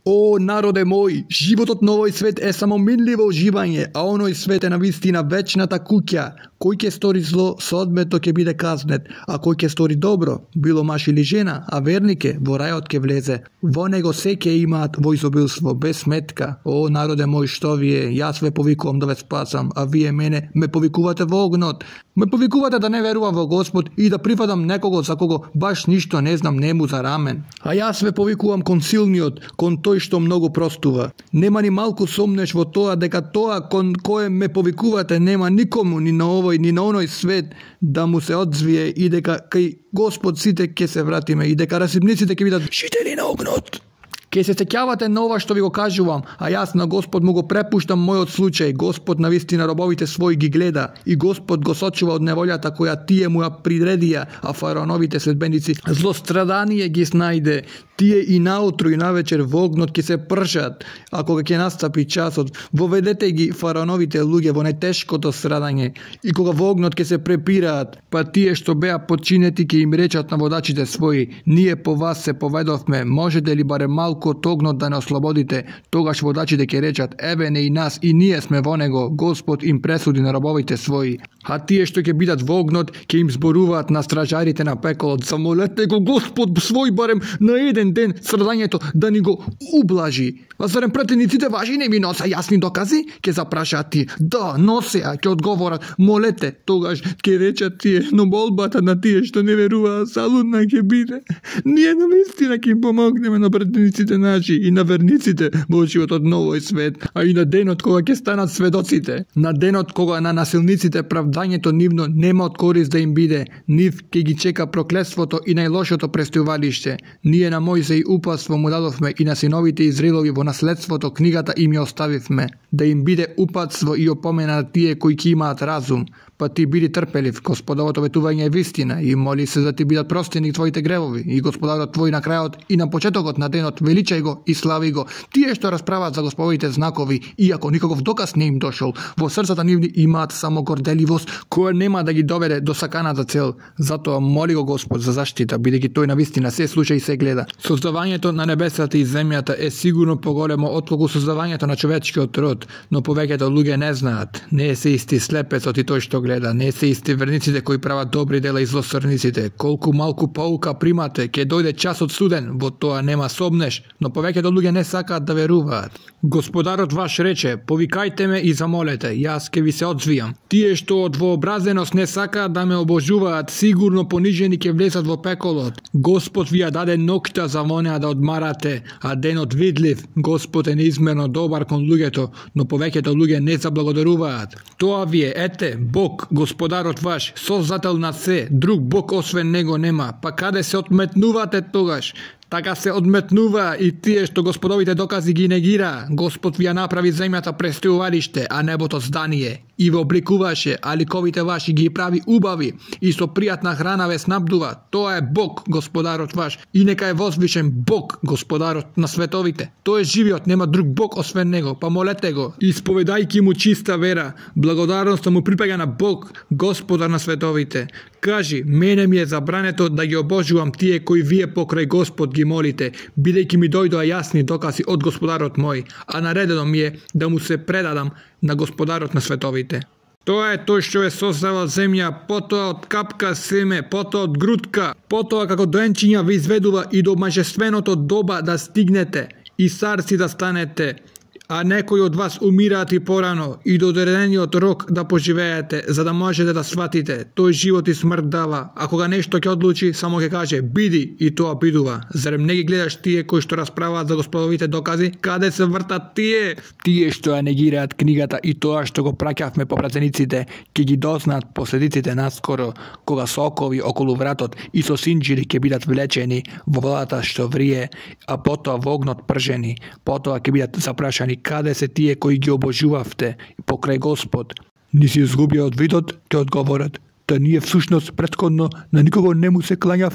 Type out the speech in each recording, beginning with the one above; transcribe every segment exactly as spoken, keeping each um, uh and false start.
О, народе мој, животот на овој свет е само минливо уживање, а оној свет е навистина вечната куќа. Кој ќе стори зло, соодметно ќе биде казнет, а кој ќе стори добро, било маж или жена, а верник е, во рајот ќе влезе. Во него се ќе имаат во изобилство, без сметка. О, народе мој, што вие, јас ве повикувам да ве спасам, а вие мене ме повикувате во огнот. Ме повикувате да не верувам во Господ и да прифатам некого за кого баш ништо не знам нему за рамен. А јас ве повикувам кон силниот, кон тој што многу простува. Нема ни малку сомнеш во тоа дека тоа кон кое ме повикувате нема никому ни на овој ни на оној свет да му се одзвие и дека кај Господ сите ќе се вратиме и дека расипниците ќе бидат жители на огнот. Ке се сеќавате на ова што ви го кажувам, а јас на Господ му го препуштам мојот случај. Господ навистина робовите своји ги гледа и Господ го сочува од неволјата која тие му ја приредија, а фараоновите следбеници злострадание ги снајде. Тие и наутро и навечер во огнот ќе се пршат, а кога ќе настапи часот, воведете ги фараоновите луѓе во најтешкото страдање и кога во огнот ќе се препираат, па тие што беа подчинети ќе им речат на водачите своји: ние по вас се поведовме, можете ли барем малку од огнот да не ослободите? Тогаш водачите ќе речат: еве не и нас, и ние сме во него. Господ им пресуди на робовите своји. А тие што ќе бидат во огнот ќе им зборуваат на стражарите на пеколот: замолете го Господ свој барем на еден ден страдањето да ни го ублажи. А зарем претениците ваши не ми носа јасни докази? Ќе запрашаат тие. Да, носеа, ќе одговорат: молете. Тогаш ќе речат тие: но молбата на тие што не веруваат салудна ќе биде. Ние навистина ќе им помогнеме на претениците наши и на верниците во животот на овој свет, а и на денот кога ќе станат сведоците, на денот кога на насилниците правдањето нивно нема од корист да им биде, нив ќе ги чека проклетството и најлошото престојувалиште. Ние на Мојсе и упатство му дадовме и на синовите Израилови во наследството книгата им ја оставивме, да им биде упатство и опомена на тие кои ќе имаат разум. Па ти биди трпелив, Господовото ветување е вистина и моли се да ти бидат простени твоите гревови и Господарот твој на крајот и на почетокот на денот величај го и слави го. Тие што расправаат за Господовите знакови, иако никаков доказ не им дошол, во срцата нивни имаат само горделивост која нема да ги доведе до саканата цел. Затоа моли го Господ за заштита, бидејќи тој навистина се слуша и се гледа. Создавањето на небесата и земјата е сигурно поголемо отколку создавањето на човечкиот род, но повеќето луѓе не знаат. Не се исти слепецот и тој што гледа, не се исти верниците кои прават добри дела и злосторниците. Колку малку паука примате, ќе дојде часот суден, во тоа нема сомнеш, но повеќето луѓе не сакаат да веруваат. Господарот ваш рече: повикајте ме и замолете, јас ќе ви се одзвијам. Тие што од вообразеност не сакаат да ме обожуваат, сигурно понижени ќе влезат во пеколот. Господ ви ја даде ноќта за во неа да одмарате, а денот видлив. Господ е неизмерно добар кон луѓето, но повеќето луѓе не заблагодаруваат. Тоа ви е, ете, Бог, Господарот ваш, создател на се, друг Бог освен него нема. Па каде се одметнувате тогаш? Така се одметнува и тие што Господовите докази ги негира. Господ ви ја направи земјата престојувалиште, а небото здание. И ве обликуваше, а ликовите ваши ги прави убави и со пријатна храна ве снабдува. Тоа е Бог, Господарот ваш, и нека е возвишен Бог, Господарот на световите. Тој е живиот, нема друг Бог освен него, па молете го, исповедајќи му чиста вера. Благодарноста му припаѓа на Бог, Господар на световите. Кажи: мене ми е забрането да ги обожувам тие кои вие покрај Господ ги молите, бидејќи ми дојдоа јасни докази од Господарот мој, а наредено ми е да му се предадам на Господарот на световите. Тоа е тој што е создавал земја, потоа од капка семе, потоа од грудка, потоа како доенчиња ве изведува и до мажественото доба да стигнете и царци да станете, а некои од вас умираат и порано и до одредениот рок да поживеете, за да можете да сватите. Тој живот и смрт дава, а кога нешто ќе одлучи, само ќе каже: биди, и тоа бидува. Зарем не ги гледаш тие кои што расправаат за Господовите докази? Каде се вртат тие? Тие што ја негираат книгата и тоа што го праќавме по пратениците, ќе ги дознаат последиците наскоро, кога со окови околу вратот и со синџири ќе бидат влечени во водата што врие, а потоа во огнот пржени. Потоа ќе бидат запрашани: каде се тие кои ги обожувавте покрај Господ? Ни си изгубија од видот, ќе одговорат: да ние всушност претходно на никого не му се клањавме.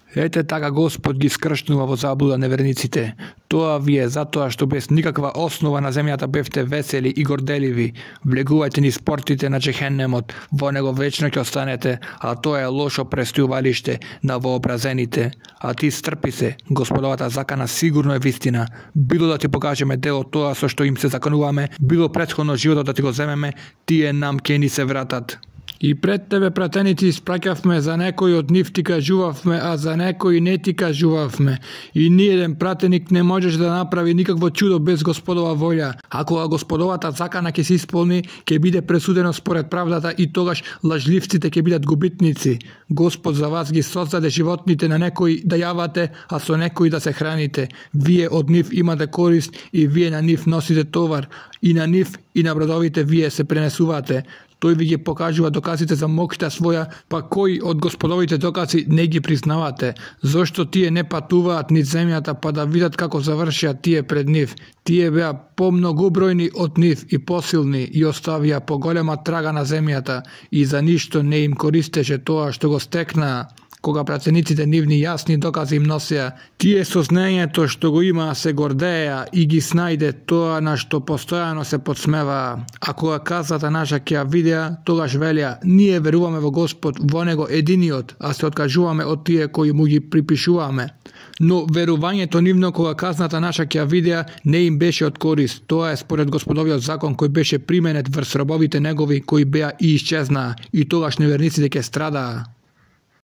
Ете така Господ ги скршнува во заблуда неверниците. Тоа ви е затоа што без никаква основа на земјата бевте весели и горделиви. Влегувајте низ портите на Джехеннемот, во него вечно ќе останете, а тоа е лошо престојувалиште на вообразените. А ти стрпи се, Господовата закана сигурно е вистина. Било да ти покажеме дел од тоа со што им се законуваме, било претходно животот да ти го земеме, тие нам ќе ни се вратат. И пред тебе, пратеници, испраќавме, за некои од нив ти кажувавме, а за некои не ти кажувавме. И ни еден пратеник не можеш да направи никакво чудо без Господова волја. А кога Господовата закана ќе се исполни, ќе биде пресудено според правдата и тогаш лажливците ќе бидат губитници. Господ за вас ги создаде животните на некои да јавате, а со некои да се храните. Вие од нив имате корист и вие на нив носите товар. И на нив и на бродовите вие се пренесувате. Тој ви ги покажува доказите за моќта своја, па кои од Господовите докази не ги признавате? Зошто тие не патуваат низ земјата, па да видат како завршија тие пред нив? Тие беа помногубројни од нив и посилни и оставија поголема трага на земјата и за ништо не им користеше тоа што го стекнаа. Кога пратениците нивни јасни докази им носеа, тие со знаењето што го имаа се гордеја и ги снајде тоа на што постојано се подсмеваа. А кога казата наша ќе ја видеа, тогаш велеа, ние веруваме во Господ, во него единиот, а се откажуваме од тие кои му ги припишуваме. Но верувањето нивно кога казната наша ќе ја видеа не им беше од корист. Тоа е според Господовиот закон кој беше применет врз робовите негови кои беа и исчезнаа, и тогаш неверниците ќе страдаа.